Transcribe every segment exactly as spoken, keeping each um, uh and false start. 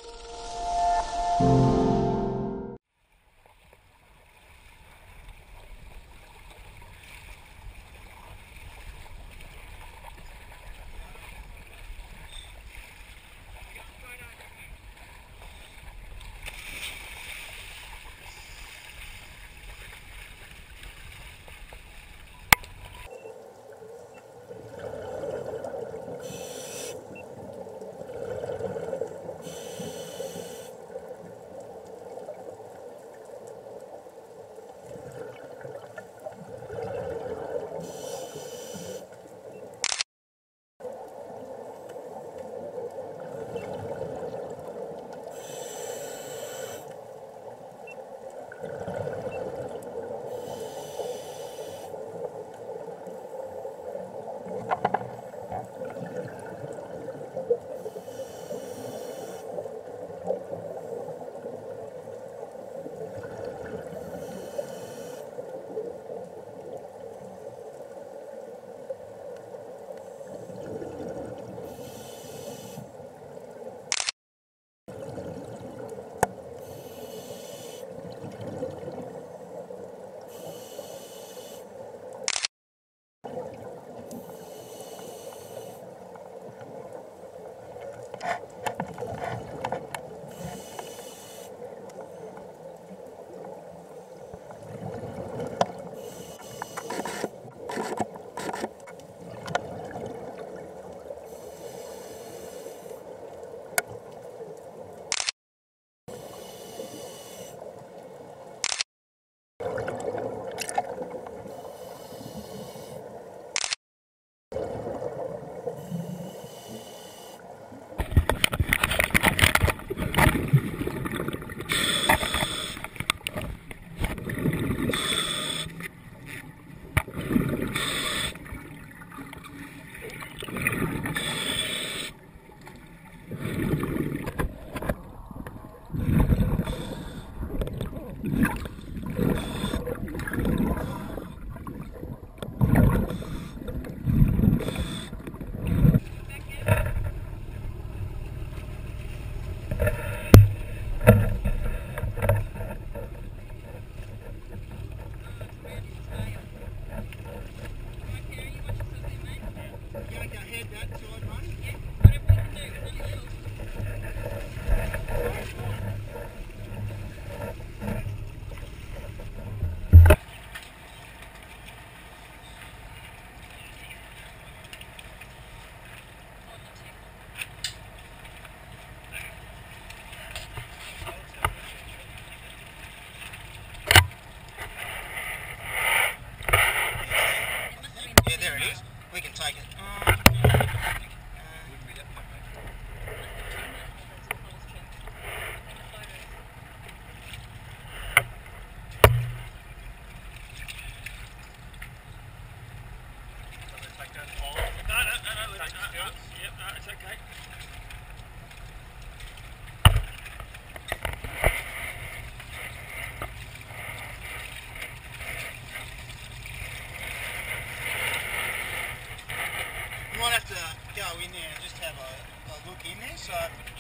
might have to go in there and just have a, a look in there. So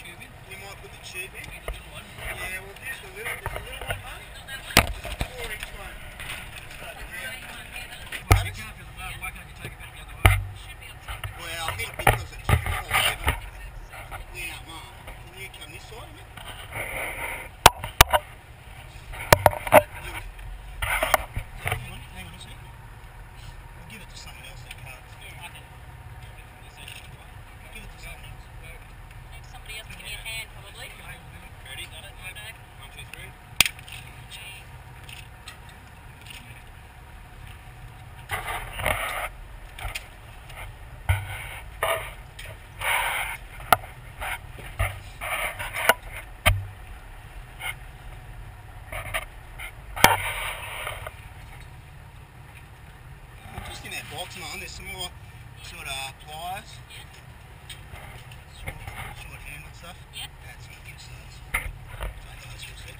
we might put the tube in. Yeah, well, just a little, just a little one, mate. Just four each one. Well, I think because it's full, yeah, Mum, can you come this side of it? Hang on a sec. We'll give it to someone else that can't. Give it to someone else. Somebody else to give me a hand, probably. Ready? One, two, three. Just in that box, man, there's some more sort of pliers. Yeah. Short, short handle stuff. Yeah. That's what gives those. Take those for a sec.